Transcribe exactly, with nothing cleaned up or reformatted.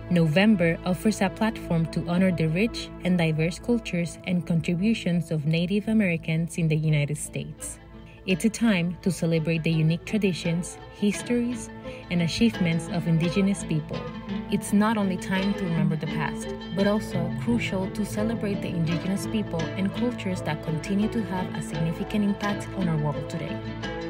November offers a platform to honor the rich and diverse cultures and contributions of Native Americans in the United States. It's a time to celebrate the unique traditions, histories, and achievements of Indigenous people. It's not only time to remember the past, but also crucial to celebrate the Indigenous people and cultures that continue to have a significant impact on our world today.